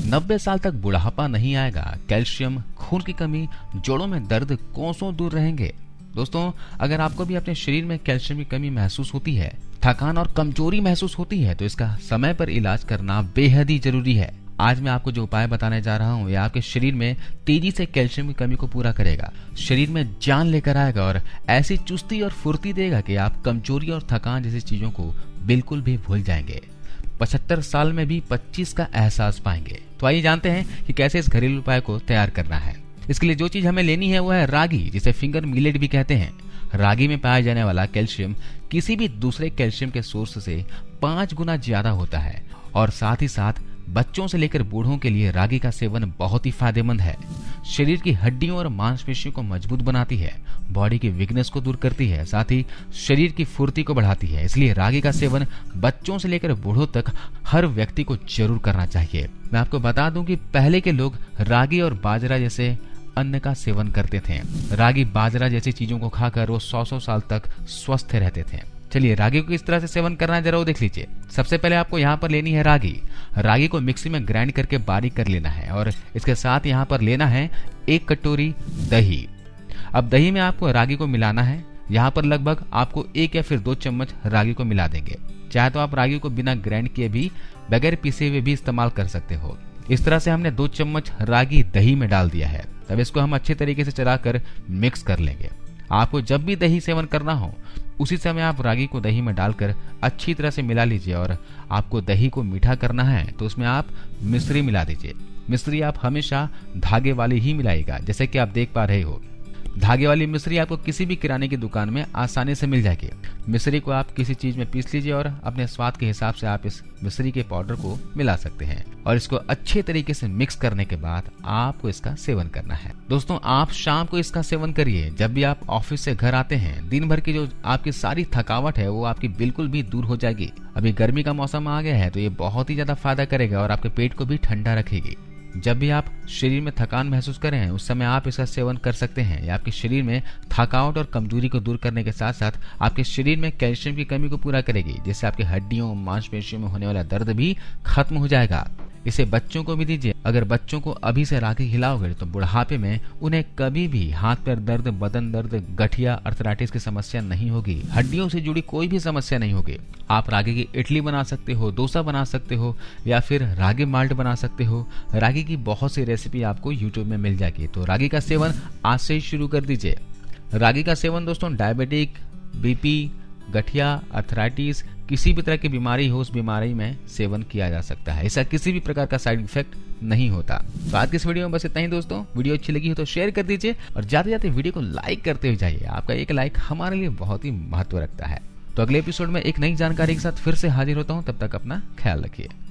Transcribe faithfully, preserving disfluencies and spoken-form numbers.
नब्बे साल तक बुढ़ापा नहीं आएगा, कैल्शियम, खून की कमी, जोड़ों में दर्द कोसों दूर रहेंगे। दोस्तों, अगर आपको भी अपने शरीर में कैल्शियम की कमी महसूस होती है, थकान और कमजोरी महसूस होती है, तो इसका समय पर इलाज करना बेहद ही जरूरी है। आज मैं आपको जो उपाय बताने जा रहा हूँ, यह आपके शरीर में तेजी से कैल्शियम की कमी को पूरा करेगा, शरीर में जान लेकर आएगा और ऐसी चुस्ती और फुर्ती देगा कि आप कमजोरी और थकान जैसी चीजों को बिल्कुल भी भूल जाएंगे। पचहत्तर साल में भी पच्चीस का एहसास पाएंगे। तो आइए जानते हैं कि कैसे इस घरेलू उपाय को तैयार करना है। इसके लिए जो चीज हमें लेनी है वो है रागी, जिसे फिंगर मिलेट भी कहते हैं। रागी में पाया जाने वाला कैल्शियम किसी भी दूसरे कैल्शियम के सोर्स से पांच गुना ज्यादा होता है और साथ ही साथ बच्चों से लेकर बूढ़ों के लिए रागी का सेवन बहुत ही फायदेमंद है। शरीर की हड्डियों और मांसपेशियों को मजबूत बनाती है, बॉडी की वीकनेस को दूर करती है, साथ ही शरीर की फुर्ती को बढ़ाती है। इसलिए रागी का सेवन बच्चों से लेकर बूढ़ों तक हर व्यक्ति को जरूर करना चाहिए। मैं आपको बता दूं कि पहले के लोग रागी और बाजरा जैसे अन्न का सेवन करते थे। रागी बाजरा जैसी चीजों को खाकर वो सौ सौ साल तक स्वस्थ रहते थे। चलिए रागी को किस तरह से सेवन करना है जरा वो देख लीजिए। सबसे पहले आपको यहाँ पर लेनी है रागी। रागी को मिक्सी में ग्राइंड करके बारीक कर लेना है और इसके साथ यहाँ पर लेना है एक कटोरी दही। अब दही में आपको रागी को मिलाना है। यहाँ पर लगभग आपको एक या फिर दो चम्मच रागी को मिला देंगे। चाहे तो आप रागी को बिना ग्राइंड किए भी, बगैर पीसे हुए भी इस्तेमाल कर सकते हो। इस तरह से हमने दो चम्मच रागी दही में डाल दिया है। तब इसको हम अच्छे तरीके से चलाकर मिक्स कर लेंगे। आपको जब भी दही सेवन करना हो उसी समय आप रागी को दही में डालकर अच्छी तरह से मिला लीजिए। और आपको दही को मीठा करना है तो उसमें आप मिश्री मिला दीजिए। मिश्री आप हमेशा धागे वाली ही मिलाइएगा, जैसे कि आप देख पा रहे हो। धागे वाली मिश्री आपको किसी भी किराने की दुकान में आसानी से मिल जाएगी। मिश्री को आप किसी चीज में पीस लीजिए और अपने स्वाद के हिसाब से आप इस मिश्री के पाउडर को मिला सकते हैं और इसको अच्छे तरीके से मिक्स करने के बाद आपको इसका सेवन करना है। दोस्तों, आप शाम को इसका सेवन करिए। जब भी आप ऑफिस से घर आते हैं, दिन भर की जो आपकी सारी थकावट है वो आपकी बिल्कुल भी दूर हो जाएगी। अभी गर्मी का मौसम आ गया है तो ये बहुत ही ज्यादा फायदा करेगा और आपके पेट को भी ठंडा रखेगी। जब भी आप शरीर में थकान महसूस करें उस समय आप इसका सेवन कर सकते हैं। यह आपके शरीर में थकावट और कमजोरी को दूर करने के साथ साथ आपके शरीर में कैल्शियम की कमी को पूरा करेगी, जिससे आपके हड्डियों मांसपेशियों में होने वाला दर्द भी खत्म हो जाएगा। इसे बच्चों को भी दीजिए। अगर बच्चों को अभी से रागी खिलाओगे तो बुढ़ापे में उन्हें कभी भी हाथ पैर दर्द, बदन दर्द, गठिया, अर्थराइटिस की समस्या नहीं होगी। हड्डियों से जुड़ी कोई भी समस्या नहीं होगी। आप रागी की इडली बना सकते हो, डोसा बना सकते हो या फिर रागी माल्ट बना सकते हो। रागी की बहुत सी रेसिपी आपको यूट्यूब में मिल जाएगी। तो रागी का सेवन आज से ही शुरू कर दीजिए। रागी का सेवन दोस्तों डायबिटिक, बीपी, गठिया, अर्थराइटिस, किसी भी तरह की बीमारी हो उस बीमारी में सेवन किया जा सकता है। इसका किसी भी प्रकार का साइड इफेक्ट नहीं होता। तो आज की इस वीडियो में बस इतना ही दोस्तों। वीडियो अच्छी लगी हो तो शेयर कर दीजिए और जाते जाते वीडियो को लाइक करते हुए जाइए। आपका एक लाइक हमारे लिए बहुत ही महत्व रखता है। तो अगले एपिसोड में एक नई जानकारी के साथ फिर से हाजिर होता हूँ। तब तक अपना ख्याल रखिए।